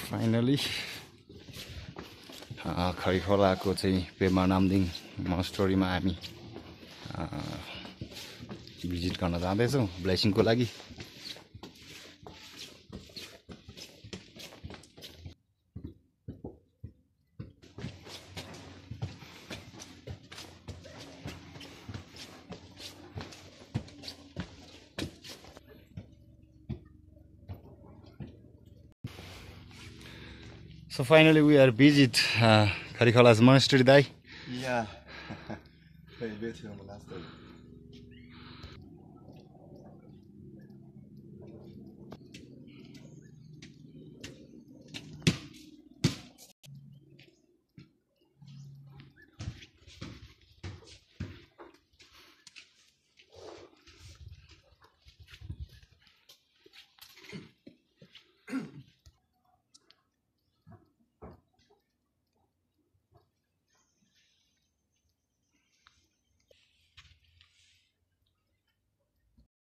Finally खरिखोलाको चाहिँ पेमा नामदिङ मोnasteryमा हामी visit गर्न जाँदैछौँ ब्लेसिङको लागि। So finally we are visit Karikhola's monastery, Dai. Yeah. Very beautiful monastery.